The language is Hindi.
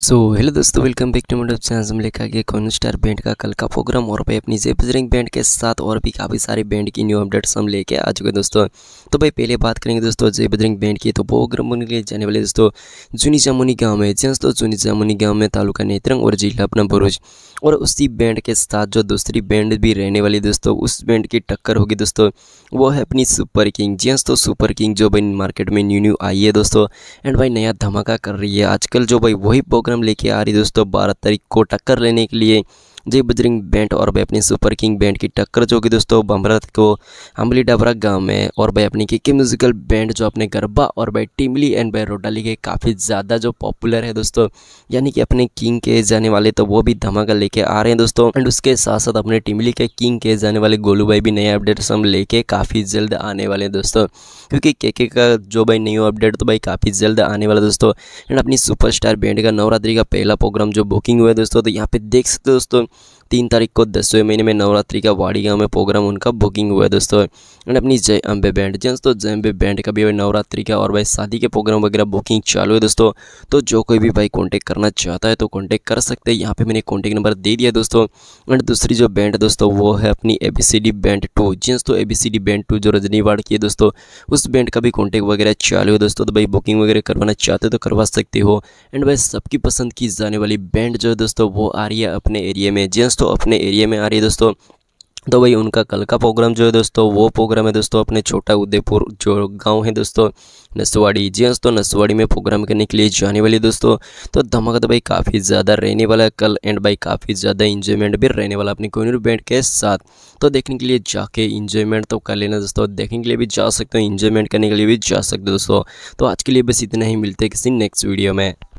हेलो दोस्तों, welcome back to my YouTube channel. हम लेकर आ गए कॉर्न स्टार बैंड का कल का प्रोग्राम और भाई अपनी जय बजरंग बैंड के साथ और भी काफ़ी सारे बैंड की न्यू अपडेट्स हम लेके आ चुके हैं दोस्तों। तो भाई पहले बात करेंगे दोस्तों जय बजरंग बैंड की। तो प्रोग्राम होने के लिए जाने वाले दोस्तों जूनी जामुनी गाँव में, जी दोस्तों जूनी जामुनी गाँव में, तालुका नेत्रंग और जिला अपना भरूच। और उसी बैंड के साथ जो दूसरी बैंड भी रहने वाली दोस्तों, उस बैंड की टक्कर होगी दोस्तों, वो है अपनी सुपर किंग। जी दोस्तों सुपर किंग जो भाई मार्केट में न्यू आई है दोस्तों, एंड भाई नया धमाका कर रही है आजकल। जो भाई वही प्रोग्राम लेके आ रही है दोस्तों 12 तारीख को टक्कर लेने के लिए जय बजरंग बैंड और भाई अपनी सुपर किंग बैंड की टक्कर जो कि दोस्तों बमरत को अम्बली डाबरा गांव में। और भाई अपनी के म्यूजिकल बैंड जो अपने गरबा और भाई टिमली एंड भाई रोडाली के काफ़ी ज़्यादा जो पॉपुलर है दोस्तों, यानी कि अपने किंग के जाने वाले, तो वो भी धमाका लेके आ रहे हैं दोस्तों। एंड उसके साथ साथ अपने टिमली के किंग के जाने वाले गोलू भाई भी नए अपडेट्स हम लेके काफ़ी जल्द आने वाले हैं दोस्तों, क्योंकि के का जो भाई न्यू अपडेट तो भाई काफ़ी जल्द आने वाला दोस्तों। एंड अपनी सुपरस्टार बैंड का नवरात्रि का पहला प्रोग्राम जो बुकिंग हुआ है दोस्तों, तो यहाँ पे देख सकते हो दोस्तों 3 तारीख को 10वें महीने में नवरात्रि का वाड़ी गांव में प्रोग्राम उनका बुकिंग हुआ है दोस्तों। एंड अपनी जय अम्बे बैंड, जी दोस्तों जय अम्बे बैंड का भी भाई नवरात्रि का और भाई शादी के प्रोग्राम वगैरह बुकिंग चालू है दोस्तों। तो जो कोई भी भाई कॉन्टैक्ट करना चाहता है तो कॉन्टैक्ट कर सकते हैं, यहाँ पे मैंने कॉन्टैक्ट नंबर दे दिया दोस्तों। एंड दूसरी जो बैंड है दोस्तों वो है अपनी ABCD बैंड 2, जी दोस्तों ABCD बैंड 2 जो रजनीवाड़ की है दोस्तों, उस बैंड का भी कॉन्टैक्ट वगैरह चालू है दोस्तों। तो भाई बुकिंग वगैरह करवाना चाहते हो तो करवा सकते हो। एंड भाई सबकी पसंद की जाने वाली बैंड जो है दोस्तों वो आ रही है अपने एरिया में, जी दोस्तों अपने एरिया में आ रही है दोस्तों। तो भाई उनका कल का प्रोग्राम जो है दोस्तों, वो प्रोग्राम है दोस्तों अपने छोटा उदयपुर जो गांव है दोस्तों नसवाड़ी, जी दोस्तों नसवाड़ी में प्रोग्राम करने के लिए जाने वाली दोस्तों। तो धमाका तो भाई काफ़ी ज़्यादा रहने वाला है कल, एंड भाई काफ़ी ज़्यादा इंजॉयमेंट भी रहने वाला अपनी कोहिनूर बैंड के साथ। तो देखने के लिए जाके इंजॉयमेंट तो कर लेना दोस्तों, देखने के लिए भी जा सकते हो, इंजॉयमेंट करने के लिए भी जा सकते हो दोस्तों। तो आज के लिए बस इतना ही, मिलते हैं किसी नेक्स्ट वीडियो में।